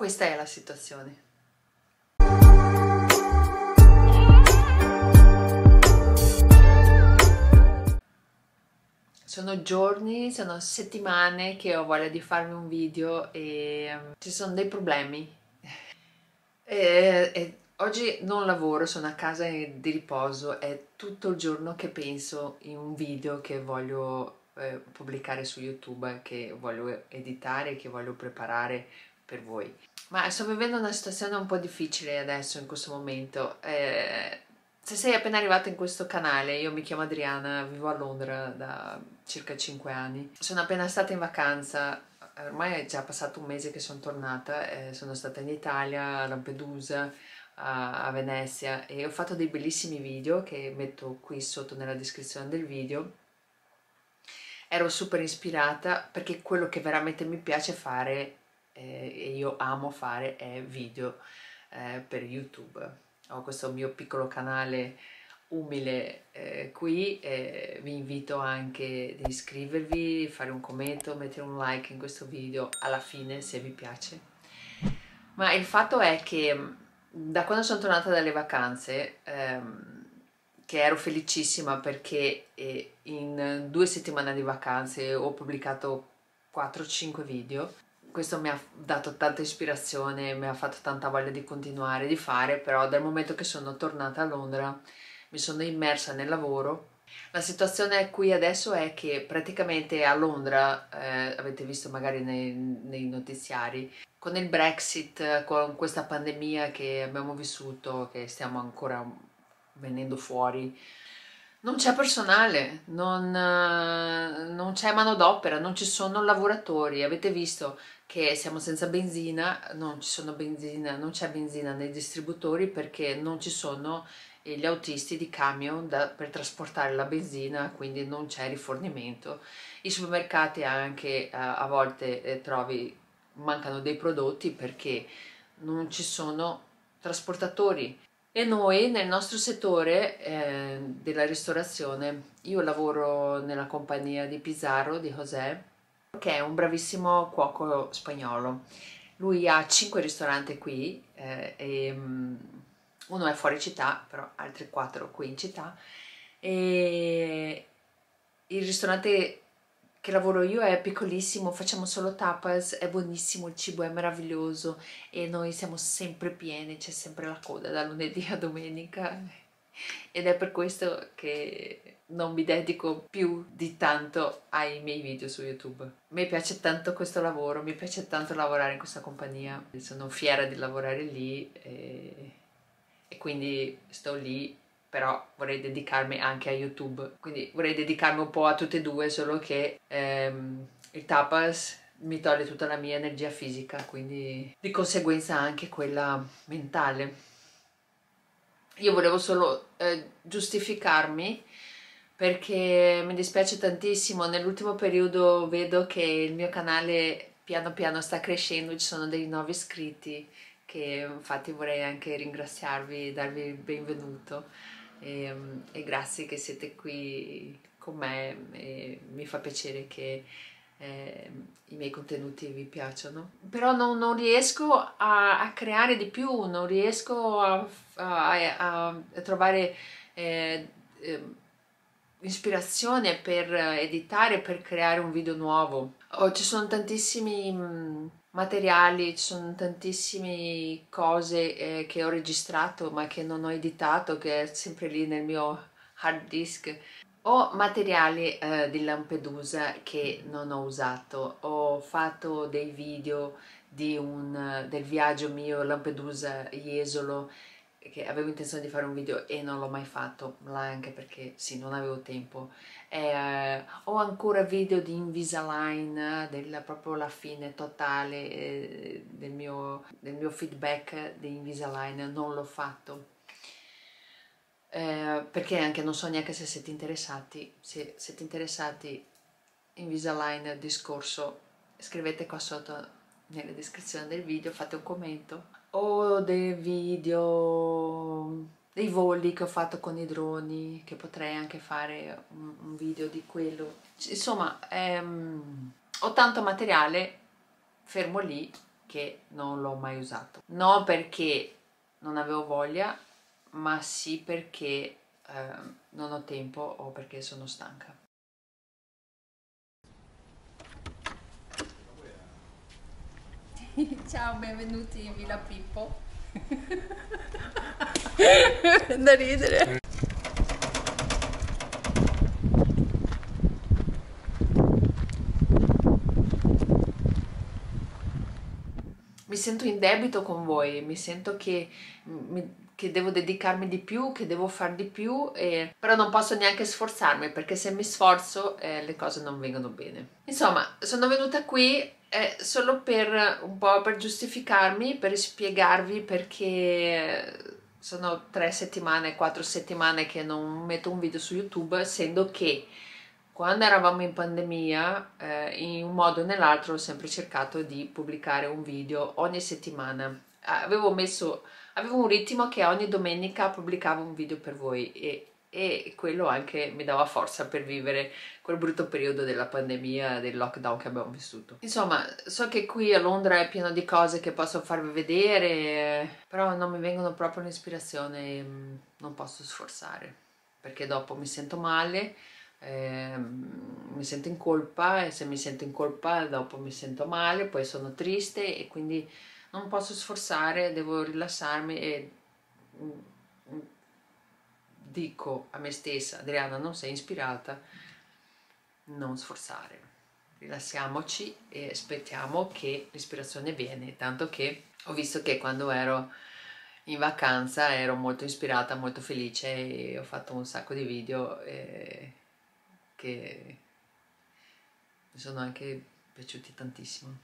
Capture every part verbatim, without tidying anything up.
questa è la situazione. Sono giorni, sono settimane che ho voglia di farmi un video e um, ci sono dei problemi. E, e oggi non lavoro, sono a casa di riposo, è tutto il giorno che penso in un video che voglio eh, pubblicare su YouTube, che voglio editare, che voglio preparare per voi. Ma sto vivendo una situazione un po' difficile adesso, in questo momento. Eh, se sei appena arrivato in questo canale, io mi chiamo Adriana, vivo a Londra da circa cinque anni. Sono appena stata in vacanza, ormai è già passato un mese che sono tornata, eh, sono stata in Italia, a Lampedusa, a, a Venezia, e ho fatto dei bellissimi video che metto qui sotto nella descrizione del video. Ero super ispirata perché quello che veramente mi piace fare eh, e io amo fare è video eh, per YouTube. Ho questo mio piccolo canale umile eh, qui, e vi invito anche di iscrivervi, fare un commento, mettere un like in questo video alla fine se vi piace. Ma il fatto è che da quando sono tornata dalle vacanze, ehm, che ero felicissima perché eh, in due settimane di vacanze ho pubblicato quattro cinque video. Questo mi ha dato tanta ispirazione, mi ha fatto tanta voglia di continuare, di fare, però dal momento che sono tornata a Londra mi sono immersa nel lavoro. La situazione qui adesso è che praticamente a Londra, eh, avete visto magari nei, nei notiziari, con il Brexit, con questa pandemia che abbiamo vissuto, che stiamo ancora venendo fuori, non c'è personale, non, non c'è manodopera, non ci sono lavoratori. Avete visto che siamo senza benzina, non ci sono benzina, non c'è benzina nei distributori perché non ci sono gli autisti di camion da, per trasportare la benzina, quindi non c'è rifornimento. I supermercati anche a, a volte eh, trovi mancano dei prodotti perché non ci sono trasportatori. E noi nel nostro settore eh, della ristorazione, io lavoro nella compagnia di Pizarro, di José, che è un bravissimo cuoco spagnolo. Lui ha cinque ristoranti qui, eh, e, um, uno è fuori città, però altri quattro qui in città, e il ristorante che lavoro io è piccolissimo, facciamo solo tapas, è buonissimo, il cibo è meraviglioso e noi siamo sempre pieni, c'è sempre la coda da lunedì a domenica, ed è per questo che non mi dedico più di tanto ai miei video su YouTube. Mi piace tanto questo lavoro, mi piace tanto lavorare in questa compagnia, sono fiera di lavorare lì e, e quindi sto lì, però vorrei dedicarmi anche a YouTube, quindi vorrei dedicarmi un po' a tutte e due, solo che ehm, il tapas mi toglie tutta la mia energia fisica, quindi di conseguenza anche quella mentale. Io volevo solo eh, giustificarmi perché mi dispiace tantissimo, nell'ultimo periodo vedo che il mio canale piano piano sta crescendo, ci sono dei nuovi iscritti che infatti vorrei anche ringraziarvi, darvi il benvenuto e, e grazie che siete qui con me, e mi fa piacere che eh, i miei contenuti vi piacciono, però non, non riesco a, a creare di più, non riesco a, a, a, a trovare eh, eh, ispirazione per editare, per creare un video nuovo. Oh, ci sono tantissimi mh, materiali, ci sono tantissime cose eh, che ho registrato ma che non ho editato, che è sempre lì nel mio hard disk. Ho materiali eh, di Lampedusa che non ho usato, ho fatto dei video di un, del viaggio mio Lampedusa-Jesolo, che avevo intenzione di fare un video e non l'ho mai fatto, anche perché sì, non avevo tempo. Eh, ho ancora video di Invisalign, della, proprio la fine totale eh, del, mio, del mio feedback di Invisalign, non l'ho fatto. Eh, perché anche non so neanche se siete interessati, se siete interessati Invisalign discorso, scrivete qua sotto nella descrizione del video, fate un commento. Ho dei video, dei voli che ho fatto con i droni, che potrei anche fare un, un video di quello. Insomma, ehm, ho tanto materiale fermo lì che non l'ho mai usato. Non perché non avevo voglia, ma sì perché eh, non ho tempo o perché sono stanca. Ciao, benvenuti in Villa Pippo. Da ridere. Mi sento in debito con voi, mi sento che, mi- che devo dedicarmi di più, che devo fare di più, e- però non posso neanche sforzarmi perché se mi sforzo eh, le cose non vengono bene. Insomma, sono venuta qui eh, solo per un po' per giustificarmi, per spiegarvi perché sono tre settimane, quattro settimane che non metto un video su YouTube, essendo che quando eravamo in pandemia, eh, in un modo o nell'altro ho sempre cercato di pubblicare un video ogni settimana. Avevo messo, avevo un ritmo che ogni domenica pubblicavo un video per voi e, e quello anche mi dava forza per vivere quel brutto periodo della pandemia, del lockdown che abbiamo vissuto. Insomma, so che qui a Londra è pieno di cose che posso farvi vedere, però non mi vengono proprio l'ispirazione e non posso sforzare, perché dopo mi sento male. Eh, mi sento in colpa e se mi sento in colpa dopo mi sento male, poi sono triste e quindi non posso sforzare, devo rilassarmi e mm, dico a me stessa: Adriana, non sei ispirata, non sforzare, rilassiamoci e aspettiamo che l'ispirazione viene, tanto che ho visto che quando ero in vacanza ero molto ispirata, molto felice e ho fatto un sacco di video e che mi sono anche piaciuti tantissimo.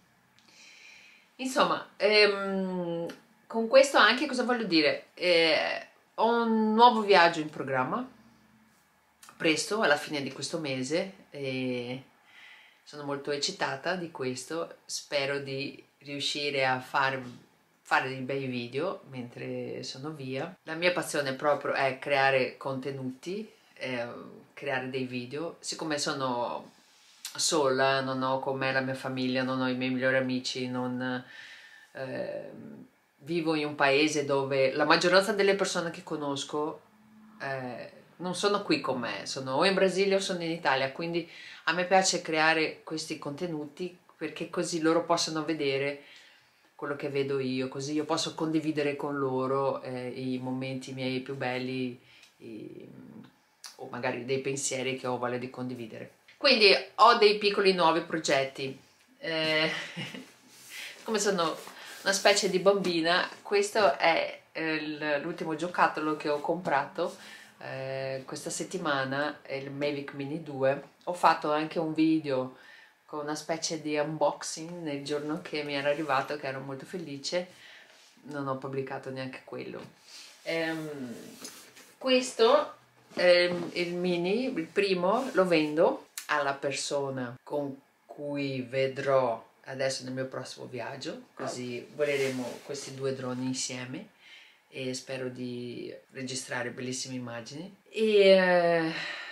Insomma, ehm, con questo anche cosa voglio dire? Eh, ho un nuovo viaggio in programma, presto, alla fine di questo mese, e sono molto eccitata di questo. Spero di riuscire a far, fare dei bei video mentre sono via. La mia passione proprio è creare contenuti, eh, creare dei video. Siccome sono sola, non ho con me la mia famiglia, non ho i miei migliori amici, non eh, vivo in un paese dove la maggioranza delle persone che conosco eh, non sono qui con me, sono o in Brasile o sono in Italia, quindi a me piace creare questi contenuti perché così loro possono vedere quello che vedo io, così io posso condividere con loro eh, i momenti miei più belli i, o magari dei pensieri che ho voglia di condividere. Quindi ho dei piccoli nuovi progetti. Eh, come sono una specie di bambina, questo è eh, l'ultimo giocattolo che ho comprato eh, questa settimana, è il Mavic Mini due. Ho fatto anche un video con una specie di unboxing nel giorno che mi era arrivato, che ero molto felice. Non ho pubblicato neanche quello. Ehm, questo ehm, il mini, il primo, lo vendo alla persona con cui vedrò adesso nel mio prossimo viaggio, così voleremo questi due droni insieme e spero di registrare bellissime immagini. E eh,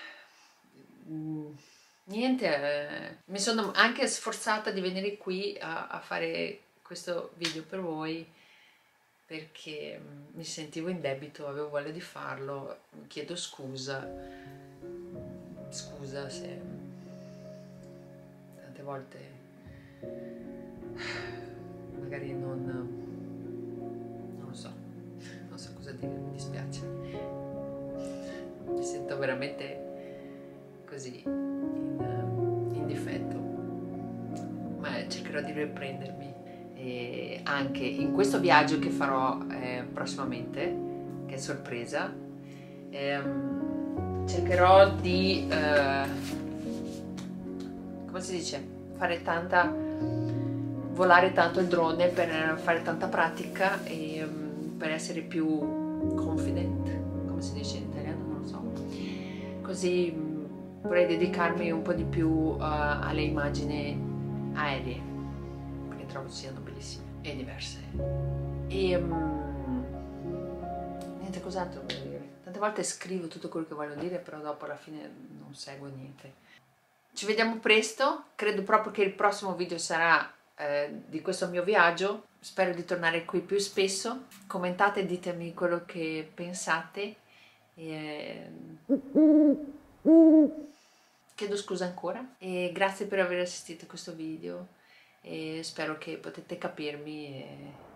niente, eh, mi sono anche sforzata di venire qui a, a fare questo video per voi perché mi sentivo in debito, avevo voglia di farlo, chiedo scusa, scusa se tante volte magari non, non lo so, non so cosa dire, mi dispiace, mi sento veramente così in, in difetto, ma cercherò di riprendermi. E anche in questo viaggio che farò eh, prossimamente, che è sorpresa, ehm, cercherò di eh, come si dice, fare tanta volare tanto il drone per fare tanta pratica e um, per essere più confident, come si dice in italiano, non lo so, così um, vorrei dedicarmi un po' di più uh, alle immagini aeree perché trovo siano bellissime e diverse e um, niente, cos'altro voglio dire, tante volte scrivo tutto quello che voglio dire però dopo alla fine non seguo niente. Ci vediamo presto, credo proprio che il prossimo video sarà eh, di questo mio viaggio. Spero di tornare qui più spesso. Commentate e ditemi quello che pensate. E... chiedo scusa ancora e grazie per aver assistito a questo video e spero che potete capirmi e